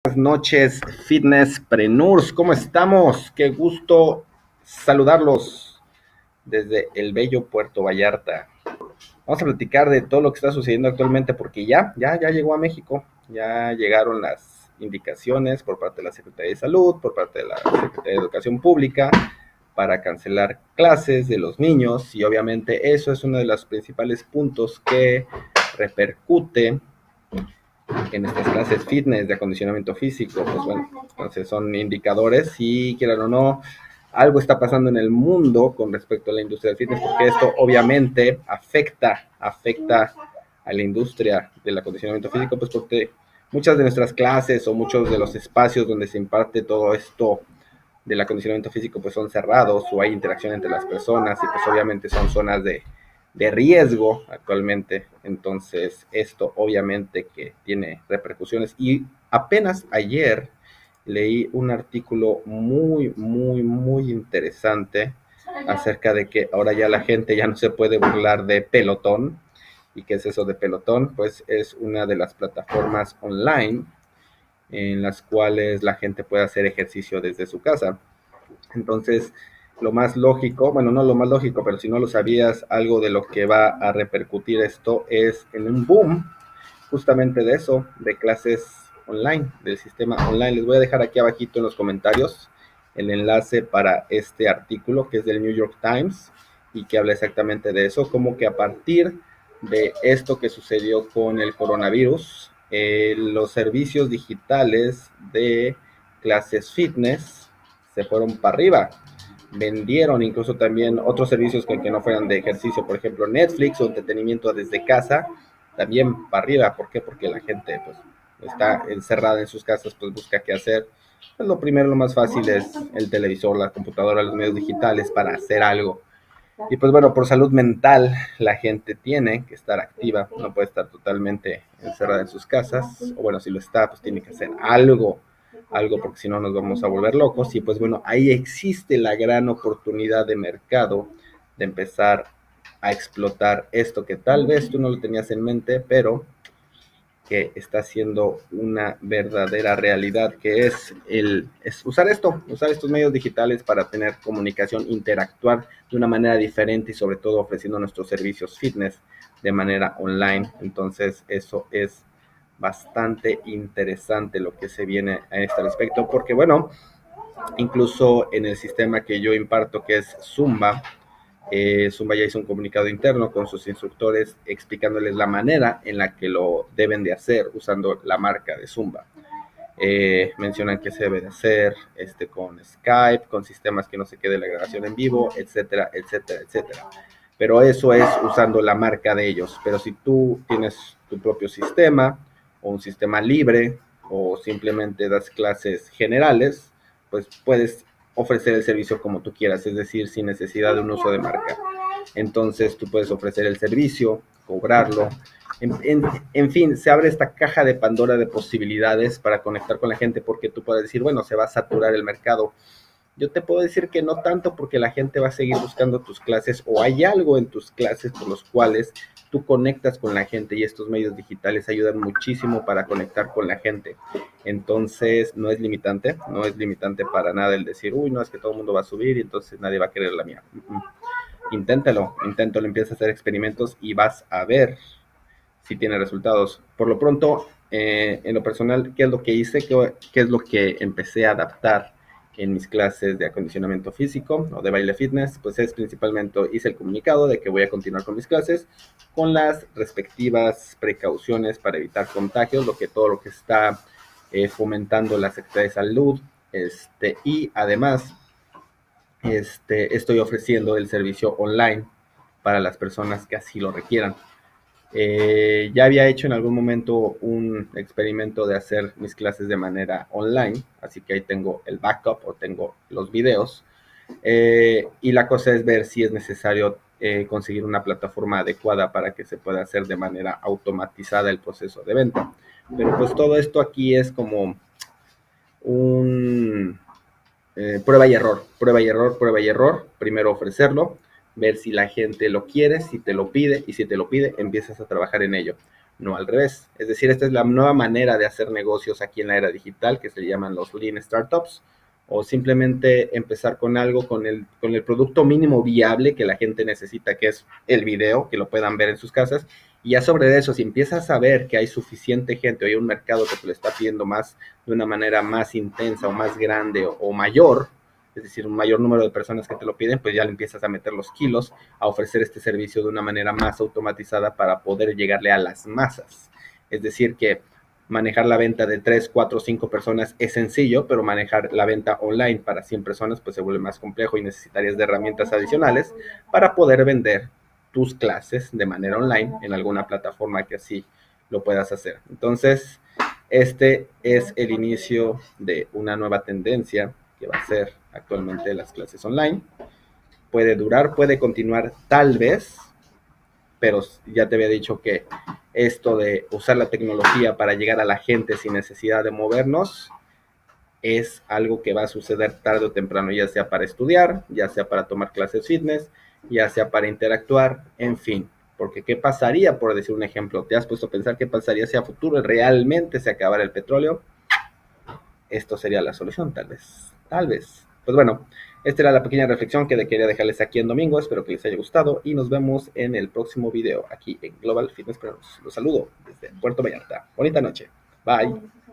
Buenas noches, Fitnesspreneurs, ¿cómo estamos? Qué gusto saludarlos desde el bello Puerto Vallarta. Vamos a platicar de todo lo que está sucediendo actualmente porque ya llegó a México, ya llegaron las indicaciones por parte de la Secretaría de Salud, por parte de la Secretaría de Educación Pública para cancelar clases de los niños y obviamente eso es uno de los principales puntos que repercute en estas clases fitness de acondicionamiento físico. Pues bueno, entonces son indicadores y quieran o no, algo está pasando en el mundo con respecto a la industria del fitness, porque esto obviamente afecta a la industria del acondicionamiento físico, pues porque muchas de nuestras clases o muchos de los espacios donde se imparte todo esto del acondicionamiento físico pues son cerrados o hay interacción entre las personas y pues obviamente son zonas de riesgo actualmente. Entonces esto obviamente que tiene repercusiones y apenas ayer leí un artículo muy interesante acerca de que ahora ya la gente ya no se puede burlar de Pelotón. ¿Y qué es eso de Pelotón? Pues es una de las plataformas online en las cuales la gente puede hacer ejercicio desde su casa. Entonces, lo más lógico, bueno, no lo más lógico, pero si no lo sabías, algo de lo que va a repercutir esto es en un boom justamente de eso, de clases online, del sistema online. Les voy a dejar aquí abajito en los comentarios el enlace para este artículo que es del New York Times y que habla exactamente de eso, como que a partir de esto que sucedió con el coronavirus, los servicios digitales de clases fitness se fueron para arriba. Vendieron incluso también otros servicios que no fueran de ejercicio, por ejemplo Netflix o entretenimiento desde casa, también para arriba. ¿Por qué? Porque la gente pues está encerrada en sus casas, pues busca qué hacer. Pues lo primero, lo más fácil es el televisor, la computadora, los medios digitales para hacer algo. Y pues bueno, por salud mental la gente tiene que estar activa, no puede estar totalmente encerrada en sus casas, o bueno, si lo está, pues tiene que hacer algo porque si no nos vamos a volver locos. Y pues bueno, ahí existe la gran oportunidad de mercado de empezar a explotar esto que tal vez tú no lo tenías en mente, pero que está siendo una verdadera realidad, que es usar usar estos medios digitales para tener comunicación, interactuar de una manera diferente y sobre todo ofreciendo nuestros servicios fitness de manera online. Entonces eso es bastante interesante lo que se viene a este respecto, porque bueno, incluso en el sistema que yo imparto, que es Zumba, Zumba ya hizo un comunicado interno con sus instructores explicándoles la manera en la que lo deben de hacer usando la marca de Zumba. Mencionan que se debe de hacer con Skype, con sistemas que no se quede la grabación en vivo, etcétera, etcétera, etcétera. Pero eso es usando la marca de ellos. Pero si tú tienes tu propio sistema o un sistema libre o simplemente das clases generales, pues puedes ofrecer el servicio como tú quieras, es decir, sin necesidad de un uso de marca. Entonces tú puedes ofrecer el servicio, cobrarlo. En fin, se abre esta caja de Pandora de posibilidades para conectar con la gente, porque tú puedes decir, bueno, se va a saturar el mercado. Yo te puedo decir que no tanto, porque la gente va a seguir buscando tus clases o hay algo en tus clases por los cuales tú conectas con la gente y estos medios digitales ayudan muchísimo para conectar con la gente. Entonces no es limitante para nada el decir, uy, no, es que todo el mundo va a subir y entonces nadie va a querer la mía. Inténtalo, empieza a hacer experimentos y vas a ver si tiene resultados. Por lo pronto, en lo personal, ¿qué es lo que hice? ¿Qué es lo que empecé a adaptar en mis clases de acondicionamiento físico o de baile fitness? Pues es principalmente, hice el comunicado de que voy a continuar con mis clases con las respectivas precauciones para evitar contagios, todo lo que está fomentando la Secretaría de Salud, y además estoy ofreciendo el servicio online para las personas que así lo requieran. Ya había hecho en algún momento un experimento de hacer mis clases de manera online, así que ahí tengo el backup o tengo los videos. Y la cosa es ver si es necesario conseguir una plataforma adecuada para que se pueda hacer de manera automatizada el proceso de venta. Pero pues todo esto aquí es como un prueba y error, prueba y error, prueba y error. Primero ofrecerlo, ver si la gente lo quiere, si te lo pide, y si te lo pide, empiezas a trabajar en ello. no al revés. Es decir, esta es la nueva manera de hacer negocios aquí en la era digital, que se llaman los Lean Startups, o simplemente empezar con algo, con el producto mínimo viable que la gente necesita, que es el video, que lo puedan ver en sus casas, y ya sobre eso, si empiezas a ver que hay suficiente gente o hay un mercado que te lo está pidiendo más, de una manera más intensa o más grande o mayor, es decir, un mayor número de personas que te lo piden, pues ya le empiezas a meter los kilos, a ofrecer este servicio de una manera más automatizada para poder llegarle a las masas. Es decir, que manejar la venta de 3, 4, 5 personas es sencillo, pero manejar la venta online para 100 personas pues se vuelve más complejo y necesitarías de herramientas adicionales para poder vender tus clases de manera online en alguna plataforma que así lo puedas hacer. Entonces, este es el inicio de una nueva tendencia que va a ser actualmente las clases online. Puede durar, puede continuar tal vez, pero ya te había dicho que esto de usar la tecnología para llegar a la gente sin necesidad de movernos es algo que va a suceder tarde o temprano, ya sea para estudiar, ya sea para tomar clases fitness, ya sea para interactuar, en fin. Porque ¿qué pasaría, por decir un ejemplo? ¿Te has puesto a pensar qué pasaría si a futuro realmente se acabara el petróleo? Esto sería la solución, tal vez. Tal vez. Pues bueno, esta era la pequeña reflexión que quería dejarles aquí en domingo. Espero que les haya gustado y nos vemos en el próximo video aquí en Global Fitness Preneurs. Los saludo desde Puerto Vallarta. Bonita noche. Bye.